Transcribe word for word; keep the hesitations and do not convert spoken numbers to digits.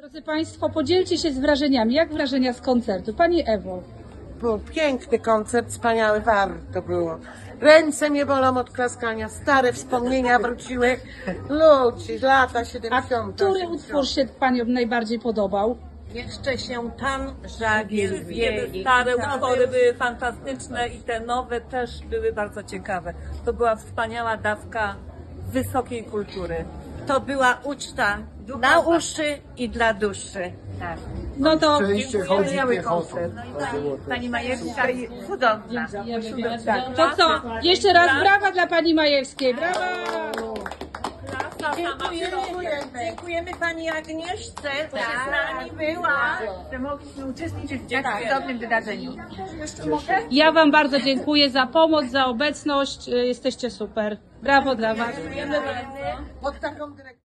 Drodzy Państwo, podzielcie się z wrażeniami. Jak wrażenia z koncertu? Pani Ewo. Był piękny koncert, wspaniały, warto było. Ręce mnie bolą od klaskania, stare wspomnienia wróciły. Ludzi, lata A siedemdziesiąte. który utwór się Paniom najbardziej podobał? Jeszcze się tam żagiel Wszystkie wieli. te stare utwory były fantastyczne i te nowe też były bardzo ciekawe. To była wspaniała dawka wysokiej kultury. To była uczta na uszy i dla duszy. No to Szczęście chodzi Wspaniały piechotą. koncert. Pani Majewska Cudowna. To co? Jeszcze raz brawa dla Pani Majewskiej. Brawa! klasa sama w sobie. Dziękujemy Pani Agnieszce, że z nami była. Że mogliśmy uczestniczyć w tak Dziękujemy. cudownym wydarzeniu. Ja Wam bardzo dziękuję za pomoc, za obecność. Jesteście super. Brawo dla Was. Pod taką dyrekcją.